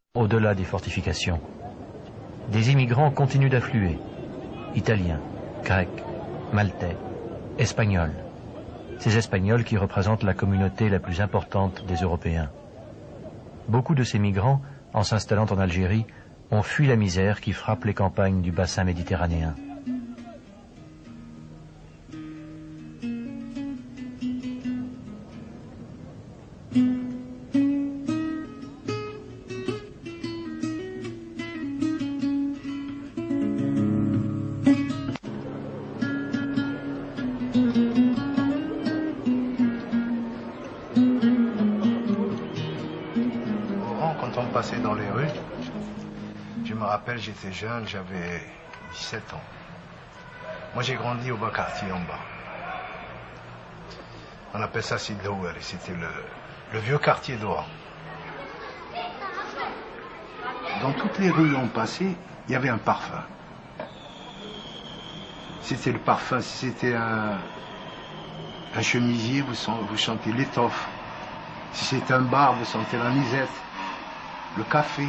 au-delà des fortifications. Des immigrants continuent d'affluer. Italiens, Grecs, Maltais, Espagnols. Ces Espagnols qui représentent la communauté la plus importante des Européens. Beaucoup de ces migrants, en s'installant en Algérie, ont fui la misère qui frappe les campagnes du bassin méditerranéen. Dans les rues, je me rappelle, j'étais jeune, j'avais 17 ans. Moi, j'ai grandi au bas quartier en bas. On appelle ça Sidlower, et c'était le vieux quartier d'Oran. Dans toutes les rues où on passait, il y avait un parfum. C'était le parfum, si c'était un chemisier, vous sentez l'étoffe. Si c'était un bar, vous sentez la misette. Le café.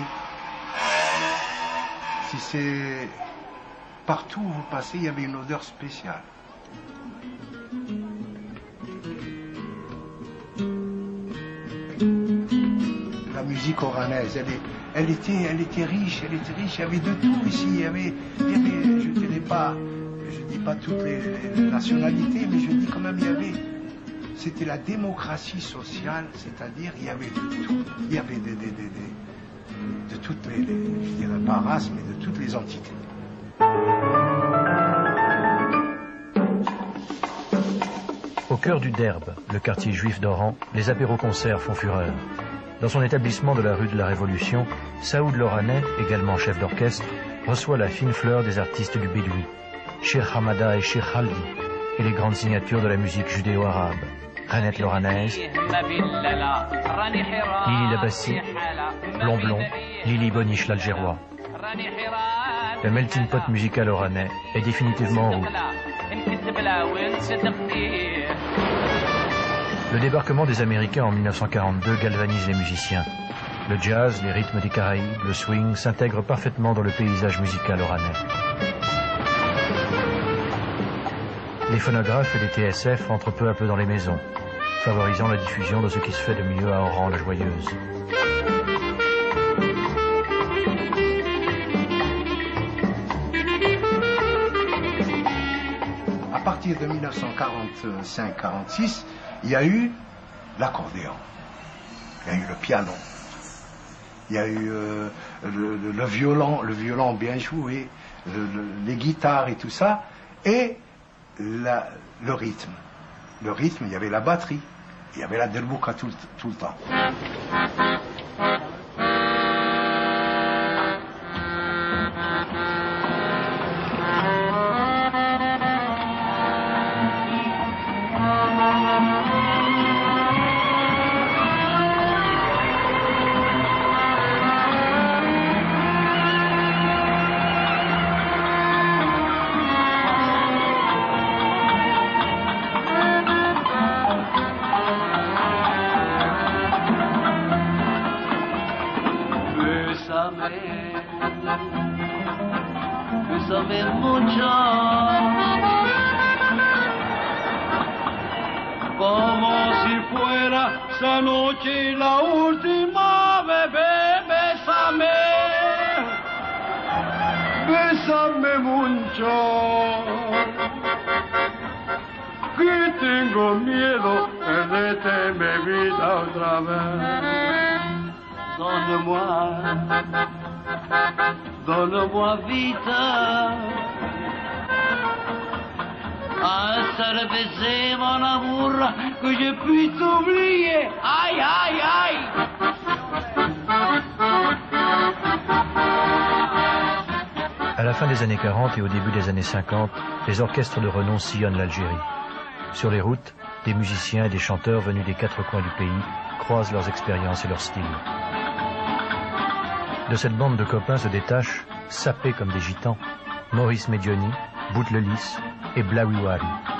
Si c'est partout où vous passez, il y avait une odeur spéciale. La musique oranaise, elle était riche, il y avait de tout ici, il y avait je dis pas toutes les nationalités, mais je dis quand même c'était la démocratie sociale, c'est-à-dire il y avait de tout, il y avait de toutes je dirais pas races, mais de toutes les entités. Au cœur du Derbe, le quartier juif d'Oran, les apéros-concerts font fureur. Dans son établissement de la rue de la Révolution, Saoud l'Oranais, également chef d'orchestre, reçoit la fine fleur des artistes du Bédoui, Cheikh Hamada et Cheikh Khaldi, et les grandes signatures de la musique judéo-arabe. Renette l'Oranaise, Lili Labassi, Blond, Lili Boniche l'Algérois. Le melting pot musical oranais est définitivement en route. Le débarquement des Américains en 1942 galvanise les musiciens. Le jazz, les rythmes des Caraïbes, le swing s'intègrent parfaitement dans le paysage musical oranais. Les phonographes et les TSF entrent peu à peu dans les maisons, favorisant la diffusion de ce qui se fait de mieux à Oran-la-Joyeuse. À partir de 1945-46, il y a eu l'accordéon, il y a eu le piano, il y a eu le violon bien joué, les guitares et tout ça, et le rythme. Le rythme, il y avait la batterie, il y avait la derbouka tout le temps. Bésame mucho, como si fuera esa noche la última, bebé, bésame, bésame mucho, que tengo miedo de perderte mi vida otra vez. Donne-moi vite un seul baiser, mon amour, que je puisse oublier. Aïe, aïe, aïe. À la fin des années 40 et au début des années 50, les orchestres de renom sillonnent l'Algérie. Sur les routes, des musiciens et des chanteurs venus des quatre coins du pays croisent leurs expériences et leurs styles. De cette bande de copains se détachent, sapés comme des gitans, Maurice Medioni, Boutlelis et Blaouiwari.